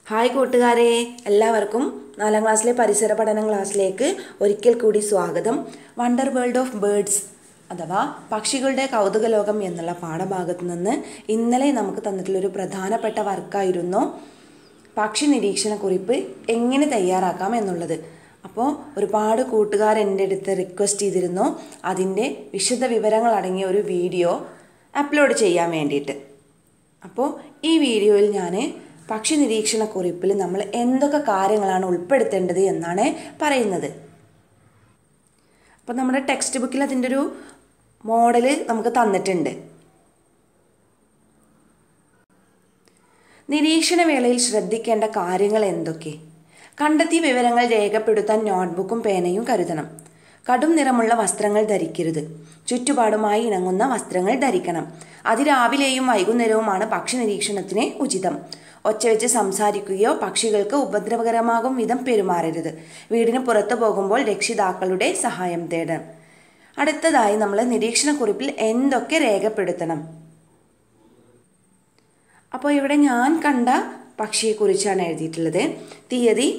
Hi കൂട്ടുകാരെ, എല്ലാവർക്കും 4ാം ക്ലാസ്സിലെ പരിസര പഠനം ക്ലാസ്സിലേക്ക് ഒരിക്കൽ കൂടി സ്വാഗതം. വണ്ടർ വേൾഡ് ഓഫ് ബേർഡ്സ് അഥവാ പക്ഷികളുടെ കൗതുക ലോകം എന്നുള്ള പാഠഭാഗത്ത് നിന്ന് ഇന്നലെ നമുക്ക് തന്നിട്ടുള്ളൊരു പ്രധാനപ്പെട്ട വർക്കായിരുന്നു പക്ഷി നിരീക്ഷണക്കുറിപ്പ് എങ്ങനെ തയ്യാറാക്കാം എന്നുള്ളത്. അപ്പോൾ ഒരുപാട് കൂട്ടുകാർ എൻ്റെ അടുത്ത് റിക്വസ്റ്റ് ചെയ്തിരുന്നു അതിൻ്റെ വിശദ വിവരങ്ങൾ അടങ്ങിയ ഒരു വീഡിയോ അപ്ലോഡ് ചെയ്യാൻ വേണ്ടിയിട്ട്. അപ്പോൾ ഈ വീഡിയോയിൽ ഞാൻ പക്ഷി നിരീക്ഷണക്കുറിപ്പിൽ നമ്മൾ എന്തൊക്കെ കാര്യങ്ങളാണ് ഉൾപ്പെടുത്തേണ്ടത് എന്നാണ് പറയുന്നത്. അപ്പോൾ നമ്മുടെ ടെക്സ്റ്റ് ബുക്കിൽ അതിൻ്റെ ഒരു മോഡൽ നമുക്ക് തന്നിട്ടുണ്ട്. നിരീക്ഷണ വേളയിൽ ശ്രദ്ധിക്കേണ്ട കാര്യങ്ങൾ എന്തൊക്കെ? കണ്ടെത്തിയ വിവരങ്ങൾ രേഖപ്പെടുത്താൻ നോട്ട്ബുക്കും പേനയും കരുതണം. കടും നിറമുള്ള വസ്ത്രങ്ങൾ ധരിക്കരുത്. ചുറ്റുപാടുമായി ഇണങ്ങുന്ന വസ്ത്രങ്ങൾ ധരിക്കണം. അതിരാവിലെയും വൈകുന്നേരവുമാണ് പക്ഷി നിരീക്ഷണത്തിന് ഉചിതം. ഒച്ച വെച്ച് സംസാരിക്കുകയോ പക്ഷികൾക്ക് ഉപദ്രവകരമാകും വിധം പെരുമാറരുത്. വീടിന് പുറത്തു പോകുമ്പോൾ രക്ഷിതാക്കളുടെ സഹായം തേടണം. അടുത്തതായി നമ്മൾ നിരീക്ഷണക്കുറിപ്പിൽ എന്തൊക്കെ രേഖപ്പെടുത്തണം? അപ്പോൾ ഇവിടെ ഞാൻ കണ്ട പക്ഷിയെക്കുറിച്ചാണ് എഴുതിയിട്ടുള്ളത്. തീയതി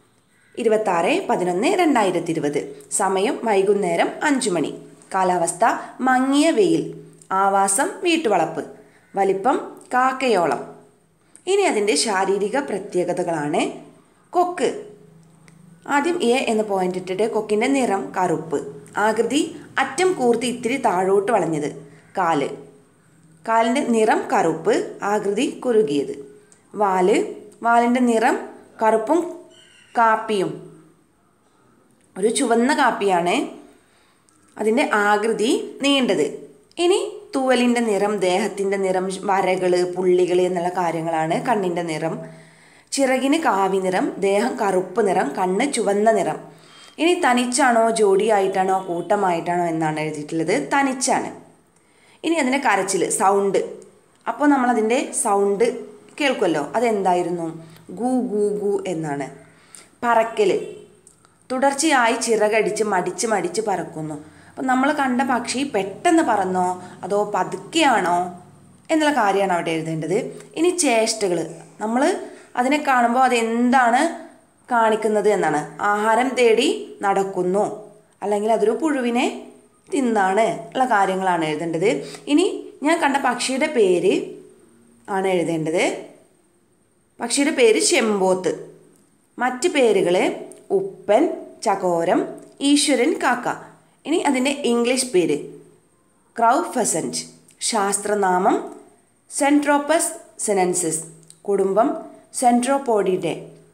26/11/2020. സമയം വൈകുന്നേരം 5 മണി. കാലാവസ്ഥ മങ്ങിയ വെയിൽ. ആവാസം വീട്ടുവളപ്പ്. വലിപ്പം കാക്കയോളം. ഇനി അതിൻ്റെ ശാരീരിക പ്രത്യേകതകളാണ്. കൊക്ക്. ആദ്യം എ എന്ന് പോയിന്റ് ഇട്ടിട്ട് കൊക്കിൻ്റെ നിറം കറുപ്പ്. ആകൃതി അറ്റം കൂർത്തി ഇത്തിരി താഴോട്ട് വളഞ്ഞത്. കാലിൻ്റെ നിറം കറുപ്പ്. ആകൃതി കുറുകിയത്. വാലിൻ്റെ നിറം കറുപ്പും കാപ്പിയും. ഒരു ചുവന്ന കാപ്പിയാണ്. അതിൻ്റെ ആകൃതി നീണ്ടത്. ഇനി തൂവലിൻ്റെ നിറം, ദേഹത്തിൻ്റെ നിറം, വരകൾ, പുള്ളികൾ എന്നുള്ള കാര്യങ്ങളാണ്. കണ്ണിൻ്റെ നിറം. ചിറകിന് കാവി നിറം, ദേഹം കറുപ്പ് നിറം, കണ്ണ് ചുവന്ന നിറം. ഇനി തനിച്ചാണോ ജോഡിയായിട്ടാണോ കൂട്ടമായിട്ടാണോ എന്നാണ് എഴുതിയിട്ടുള്ളത്. തനിച്ചാണ്. ഇനി അതിൻ്റെ കരച്ചിൽ, സൗണ്ട്. അപ്പോൾ നമ്മളതിൻ്റെ സൗണ്ട് കേൾക്കുമല്ലോ, അതെന്തായിരുന്നു? ഗൂ ഗൂ ഗൂ എന്നാണ്. പറക്കൽ. തുടർച്ചയായി ചിറകടിച്ച് മടിച്ച് പറക്കുന്നു. അപ്പം നമ്മൾ കണ്ട പക്ഷി പെട്ടെന്ന് പറന്നോ അതോ പതുക്കെയാണോ എന്നുള്ള കാര്യമാണ് അവിടെ എഴുതേണ്ടത്. ഇനി ചേഷ്ടകൾ. നമ്മൾ അതിനെ കാണുമ്പോൾ അതെന്താണ് കാണിക്കുന്നത് എന്നാണ്. ആഹാരം തേടി നടക്കുന്നു, അല്ലെങ്കിൽ അതൊരു പുഴുവിനെ തിന്നാണ് ഉള്ള കാര്യങ്ങളാണ് എഴുതേണ്ടത്. ഇനി ഞാൻ കണ്ട പക്ഷിയുടെ പേര് ആണ് എഴുതേണ്ടത്. പക്ഷിയുടെ പേര് ചെമ്പോത്ത്. മറ്റ് പേരുകൾ ഉപ്പൻ, ചകോരം, ഈശ്വരൻ കാക്ക. ഇനി അതിൻ്റെ ഇംഗ്ലീഷ് പേര് ക്രൗ ഫെസൻറ്റ്. ശാസ്ത്രനാമം സെൻട്രോപ്പസ് സെനൻസിസ്. കുടുംബം സെൻട്രോപോഡിഡെ.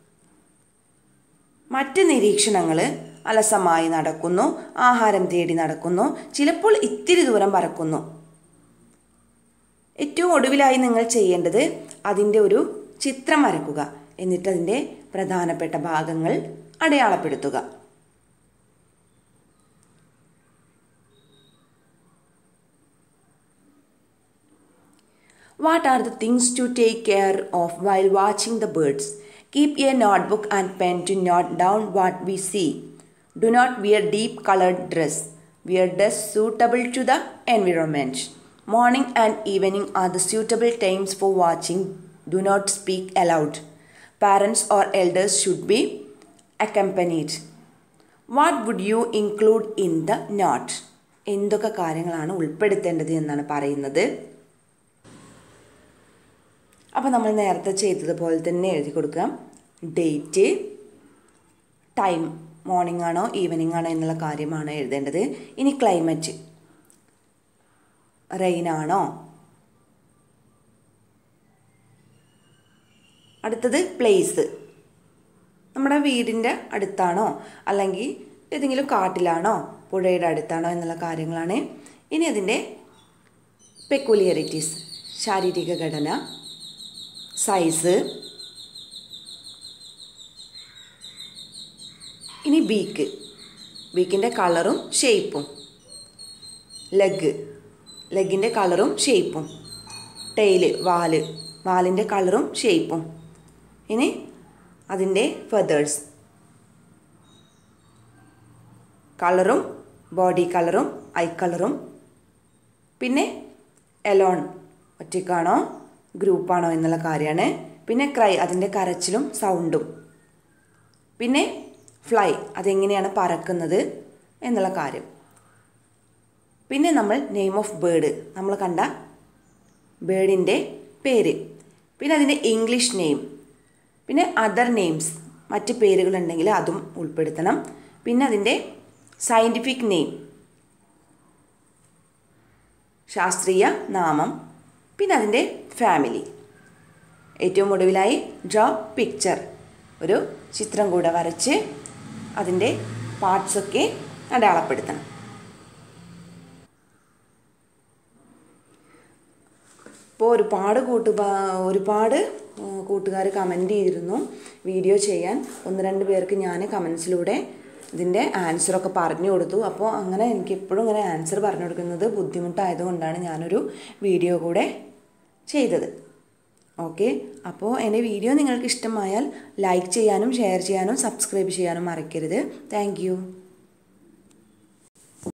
മറ്റ് നിരീക്ഷണങ്ങൾ അലസമായി നടക്കുന്നു, ആഹാരം തേടി നടക്കുന്നു, ചിലപ്പോൾ ഇത്തിരി ദൂരം പറക്കുന്നു. ഏറ്റവും ഒടുവിലായി നിങ്ങൾ ചെയ്യേണ്ടത് അതിൻ്റെ ഒരു ചിത്രം വരക്കുക. എന്നിട്ട് അതിൻ്റെ പ്രധാനപ്പെട്ട ഭാഗങ്ങൾ അടയാളപ്പെടുത്തുക. What are the things to take care of while watching the birds? Keep a notebook and pen to note down what we see. Do not wear deep colored dress. Wear dress suitable to the environment. Morning and evening are the suitable times for watching. Do not speak aloud. Parents or elders should be accompanied. What would you include in the note? എന്തൊക്കെ കാര്യങ്ങളാണ് ഉൾപ്പെടുത്തേണ്ടത് എന്നാണ് പറയുന്നത്. അപ്പോൾ നമ്മൾ നേരത്തെ ചെയ്തതുപോലെ തന്നെ എഴുതി കൊടുക്കാം. ഡേറ്റ്, ടൈം, മോർണിംഗ് ആണോ ഈവനിങ് ആണോ എന്നുള്ള കാര്യമാണ് എഴുതേണ്ടത്. ഇനി ക്ലൈമറ്റ്, റെയിൻ ആണോ. അടുത്തത് പ്ലേസ്, നമ്മുടെ വീടിൻ്റെ അടുത്താണോ അല്ലെങ്കിൽ ഏതെങ്കിലും കാട്ടിലാണോ പുഴയുടെ അടുത്താണോ എന്നുള്ള കാര്യങ്ങളാണ്. ഇനി അതിൻ്റെ പെക്യൂലിയറിറ്റീസ്, ശാരീരിക ഘടന, സൈസ്. ഇനി ബീക്കിൻ്റെ കളറും ഷേപ്പും. ലെഗിൻ്റെ കളറും ഷേപ്പും. ടെയില്, വാലിൻ്റെ കളറും ഷേപ്പും. ഇനി അതിൻ്റെ ഫെതേഴ്സ്, കളറും, ബോഡി കളറും, ഐ കളറും. പിന്നെ എലോൺ, ഒറ്റയ്ക്കാണോ ഗ്രൂപ്പാണോ എന്നുള്ള കാര്യമാണ്. പിന്നെ ക്രൈ അതിൻ്റെ കരച്ചിലും സൗണ്ടും. പിന്നെ ഫ്ലൈ അതെങ്ങനെയാണ് പറക്കുന്നത് എന്നുള്ള കാര്യം. പിന്നെ നമ്മൾ നെയിം ഓഫ് ബേർഡ് നമ്മൾ കണ്ട ബേർഡിൻ്റെ പേര്. പിന്നെ അതിൻ്റെ ഇംഗ്ലീഷ് നെയിം. പിന്നെ അതർ നെയിംസ് മറ്റ് പേരുകളുണ്ടെങ്കിൽ അതും ഉൾപ്പെടുത്തണം. പിന്നെ അതിൻ്റെ സയൻറ്റിഫിക് നെയിം ശാസ്ത്രീയ നാമം. പിന്നെ അതിൻ്റെ ഫാമിലി. ഏറ്റവും ഒടുവിലായി ഡ്രോ പിക്ചർ ഒരു ചിത്രം കൂടെ വരച്ച് അതിൻ്റെ പാർട്സൊക്കെ അടയാളപ്പെടുത്തണം. ഇപ്പോൾ ഒരുപാട് കൂട്ടുകാർ കമൻറ്റ് ചെയ്തിരുന്നു വീഡിയോ ചെയ്യാൻ. 1-2 പേർക്ക് ഞാൻ കമൻസിലൂടെ ഇതിൻ്റെ ആൻസറൊക്കെ പറഞ്ഞു കൊടുത്തു. അപ്പോൾ അങ്ങനെ എനിക്ക് എപ്പോഴും ഇങ്ങനെ ആൻസർ പറഞ്ഞു കൊടുക്കുന്നത് ബുദ്ധിമുട്ടായതുകൊണ്ടാണ് ഞാനൊരു വീഡിയോ കൂടെ ചെയ്തത്. ഓക്കെ, അപ്പോൾ എൻ്റെ വീഡിയോ നിങ്ങൾക്ക് ഇഷ്ടമായാൽ ലൈക്ക് ചെയ്യാനും ഷെയർ ചെയ്യാനും സബ്സ്ക്രൈബ് ചെയ്യാനും മറക്കരുത്. Thank U.